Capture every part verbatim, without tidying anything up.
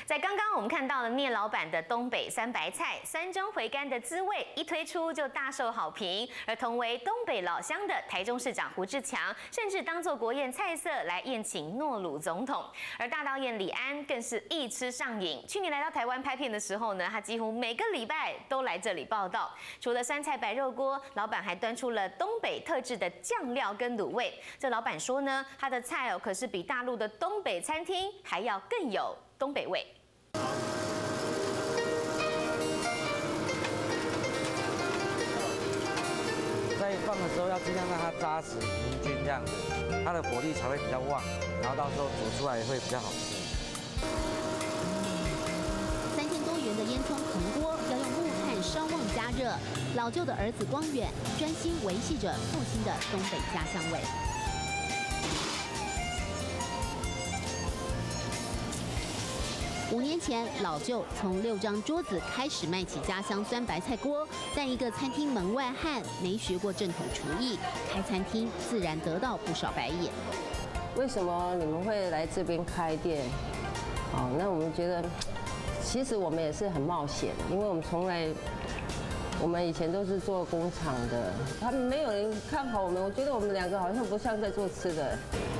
在刚刚我们看到了聂老板的东北酸白菜，酸中回甘的滋味一推出就大受好评。而同为东北老乡的台中市长胡志强，甚至当作国宴菜色来宴请诺鲁总统。而大导演李安更是一吃上瘾。去年来到台湾拍片的时候呢，他几乎每个礼拜都来这里报道。除了酸菜白肉锅，老板还端出了东北特制的酱料跟卤味。这老板说呢，他的菜哦可是比大陆的东北餐厅还要更有东北味。 在放的时候要尽量让它扎实平均这样子，它的火力才会比较旺，然后到时候煮出来会比较好吃。 三千多元的烟囱铜锅要用木炭烧旺加热，老舅的儿子光远专心维系着父亲的东北家乡味。 五年前，老舅从六张桌子开始卖起家乡酸白菜锅，但一个餐厅门外汉没学过正统厨艺，开餐厅自然得到不少白眼。 为什么你们会来这边开店？哦，那我们觉得，其实我们也是很冒险，因为我们从来，我们以前都是做工厂的，他们没有人看好我们，我觉得我们两个好像不像在做吃的。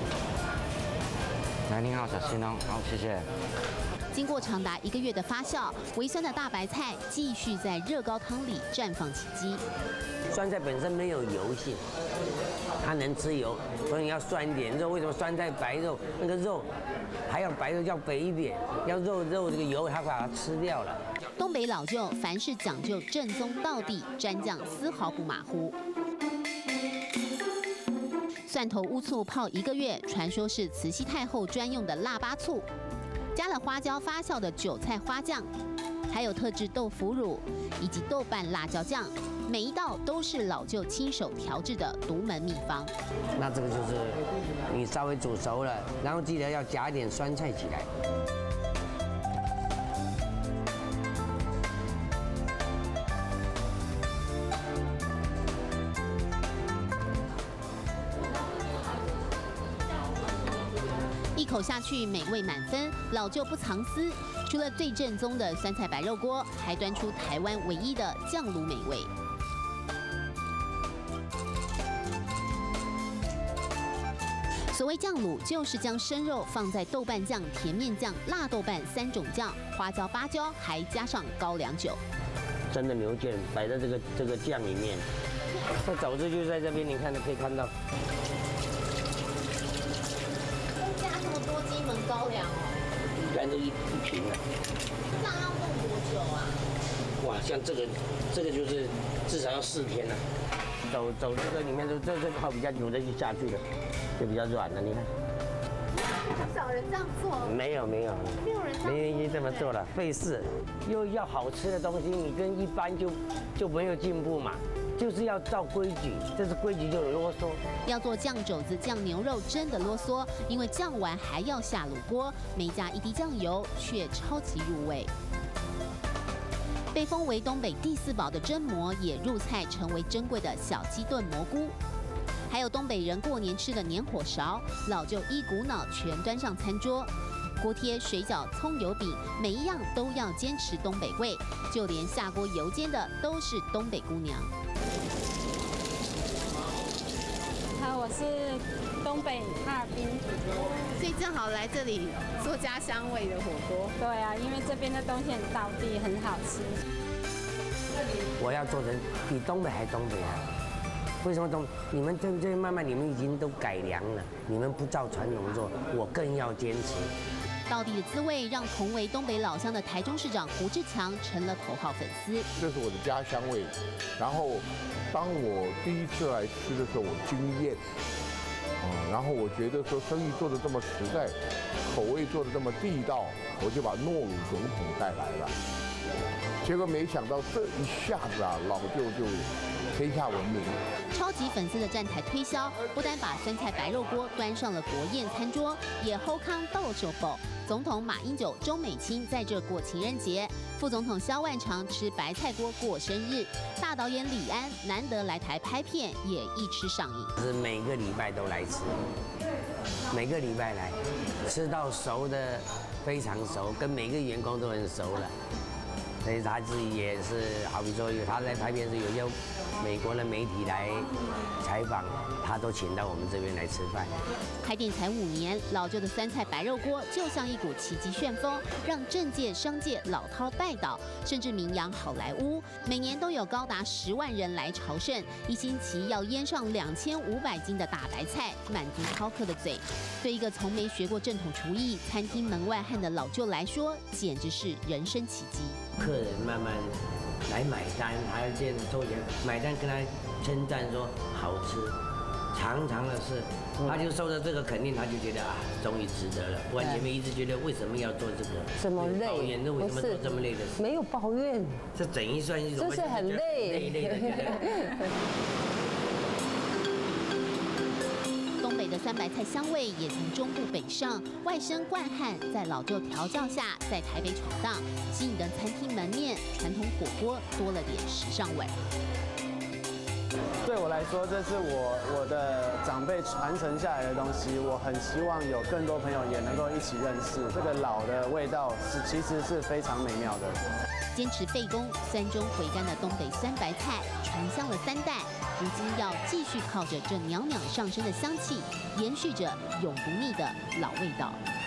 来，您好，小心哦，好，谢谢。 经过长达一个月的发酵，微酸的大白菜继续在热高汤里绽放起机。 酸菜本身没有油性，它能吃油，所以你要酸一点。肉为什么酸菜白肉那个肉还要白肉要肥一点，要肉肉这个油它把它吃掉了。 东北老舅凡事讲究正宗到底，蘸酱丝毫不马虎。 蒜头乌醋泡一个月，传说是慈禧太后专用的腊八醋。 加了花椒发酵的韭菜花酱，还有特制豆腐乳以及豆瓣辣椒酱，每一道都是老舅亲手调制的独门秘方。 那这个就是你稍微煮熟了，然后记得要夹一点酸菜起来。 一口下去，美味满分。老舅不藏私，除了最正宗的酸菜白肉锅，还端出台湾唯一的酱卤美味。所谓酱卤，就是将生肉放在豆瓣酱、甜面酱、辣豆瓣三种酱、花椒、芭蕉，还加上高粱酒。 真的牛腱摆在这个这个酱里面，那早就就在这边，你看可以看到。 金门高粱哦， 一般都一一瓶啊。 这样要弄多久啊？ 哇，像这个，这个就是至少要四天了、啊。走走这个里面，这这这泡比较久的就下去了，就比较软了。你看， 很少人这样做。 没有没有， 没有人没人这么做了，费事，又要好吃的东西，你跟一般就就没有进步嘛。 就是要照规矩，这是规矩就有啰嗦。 要做酱肘子、酱牛肉真的啰嗦，因为酱完还要下卤锅，没加一滴酱油却超级入味。被封为东北第四宝的榛蘑也入菜，成为珍贵的小鸡炖蘑菇。还有东北人过年吃的年火烧，老舅一股脑全端上餐桌。锅贴、水饺、葱油饼，每一样都要坚持东北味，就连下锅油煎的都是东北姑娘。 好，我是东北哈尔滨， 所以正好来这里做家乡味的火锅。 对啊，因为这边的东西很道地，很好吃。 我要做成比东北还东北啊！为什么东？你们这这慢慢你们已经都改良了，你们不照传统做，我更要坚持。 道地的滋味让同为东北老乡的台中市长胡志强成了头号粉丝。 这是我的家乡味，然后当我第一次来吃的时候，我惊艳，啊，然后我觉得说生意做得这么实在，口味做得这么地道，我就把诺鲁总统带来了。结果没想到这一下子啊，老舅就天下闻名。 超级粉丝的站台推销，不单把酸菜白肉锅端上了国宴餐桌，也后康到手宝。 总统马英九、周美青在这过情人节，副总统萧万长吃白菜锅过生日，大导演李安难得来台拍片，也一吃上瘾。 是每个礼拜都来吃，每个礼拜来，吃到熟的非常熟，跟每个员工都很熟了。所以他自己也是，好比说有他在拍片时，有些美国的媒体来采访，他都请到我们这边来吃饭。 开店才五年，老旧的酸菜白肉锅就像一股奇迹旋风，让政界、商界老饕拜倒，甚至名扬好莱坞。每年都有高达十万人来朝圣，一星期要腌上两千五百斤的大白菜，满足饕客的嘴。对一个从没学过正统厨艺、餐厅门外汉的老舅来说，简直是人生奇迹。 客人慢慢来买单，还要这样子收钱买单，跟他称赞说好吃。常常的是，他就受到这个肯定，他就觉得啊，终于值得了。不然前面一直觉得为什么要做这个， 这么累， 抱怨，那为什么做这么累的事？ 没有抱怨， 这整一算一种， 就是很累， 累累的觉得。 东北的酸白菜香味也从中部北上，外生惯汉，在老舅调教下，在台北闯荡，吸引的餐厅门面、传统火锅多了点时尚味。 对我来说，这是我我的长辈传承下来的东西，我很希望有更多朋友也能够一起认识这个老的味道，是其实是非常美妙的。 坚持费工、酸中回甘的东北酸白菜，传香了三代，如今要继续靠着这袅袅上升的香气，延续着永不腻的老味道。